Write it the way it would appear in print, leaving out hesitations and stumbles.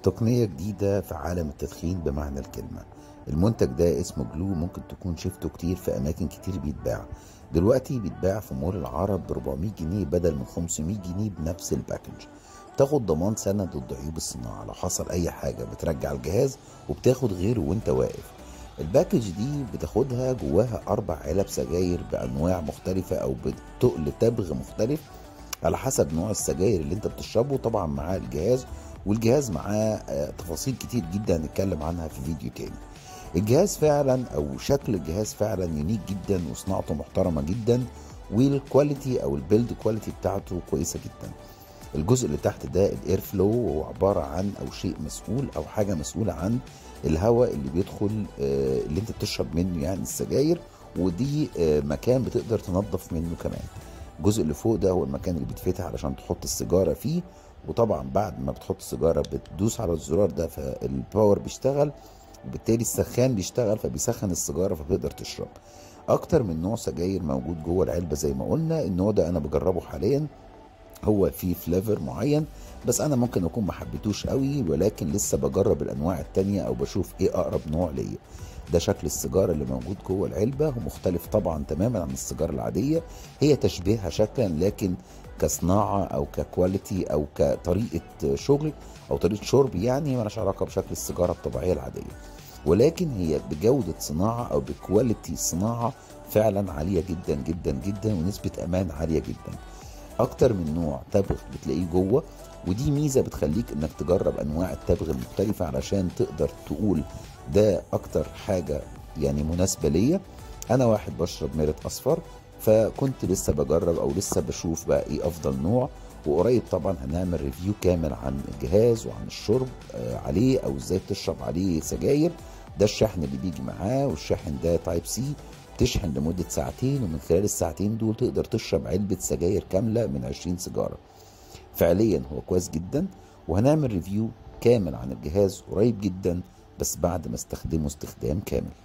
تقنية جديدة في عالم التدخين بمعنى الكلمة. المنتج ده اسمه جلو، ممكن تكون شفته كتير في أماكن كتير بيتباع. دلوقتي بيتباع في مول العرب ب 400 جنيه بدل من 500 جنيه بنفس الباكج. تاخد ضمان سنة ضد عيوب الصناعة، لو حصل أي حاجة بترجع الجهاز وبتاخد غيره وانت واقف. الباكج دي بتاخدها جواها 4 علب سجاير بأنواع مختلفة أو بتقل تبغ مختلف على حسب نوع السجاير اللي انت بتشربه. طبعا معاه الجهاز، والجهاز معاه تفاصيل كتير جدا هنتكلم عنها في فيديو تاني. الجهاز فعلا او شكل الجهاز فعلا يونيك جدا وصناعته محترمة جدا، والكواليتي او البيلد كواليتي بتاعته كويسة جدا. الجزء اللي تحت ده الاير فلو، وهو عبارة عن او شيء مسؤول او حاجة مسؤولة عن الهواء اللي بيدخل اللي انت بتشرب منه يعني السجاير. ودي مكان بتقدر تنظف منه كمان. الجزء اللي فوق ده هو المكان اللي بيتفتح علشان تحط السيجارة فيه. وطبعا بعد ما بتحط السيجارة بتدوس على الزرار ده فالباور بيشتغل، وبالتالي السخان بيشتغل فبيسخن السيجارة فبتقدر تشرب. اكتر من نوع سجاير موجود جوه العلبة زي ما قلنا. النوع ده انا بجربه حاليا، هو فيه فليفر معين، بس انا ممكن اكون ما حبيتوش قوي، ولكن لسه بجرب الانواع التانية او بشوف ايه اقرب نوع ليا. ده شكل السيجاره اللي موجود جوه العلبه، ومختلف طبعا تماما عن السيجاره العاديه. هي تشبيهها شكلا، لكن كصناعه او ككواليتي او كطريقه شغل او طريقه شرب يعني مالهاش علاقه بشكل السيجاره الطبيعيه العاديه، ولكن هي بجوده صناعه او بكواليتي صناعه فعلا عاليه جدا جدا جدا، ونسبه امان عاليه جدا. اكتر من نوع تبغ بتلاقيه جوه، ودي ميزه بتخليك انك تجرب انواع التبغ المختلفه علشان تقدر تقول ده اكتر حاجه يعني مناسبه ليا. انا واحد بشرب ميرت اصفر، فكنت لسه بجرب او لسه بشوف بقى ايه افضل نوع. وقريب طبعا هنعمل ريفيو كامل عن الجهاز وعن الشرب عليه، او ازاي تشرب عليه سجاير. ده الشحن اللي بيجي معاه، والشاحن ده تايب سي، تشحن لمدة ساعتين، ومن خلال الساعتين دول تقدر تشرب علبة سجاير كاملة من 20 سيجارة. فعليا هو كويس جدا، وهنعمل ريفيو كامل عن الجهاز قريب جدا، بس بعد ما استخدمه استخدام كامل.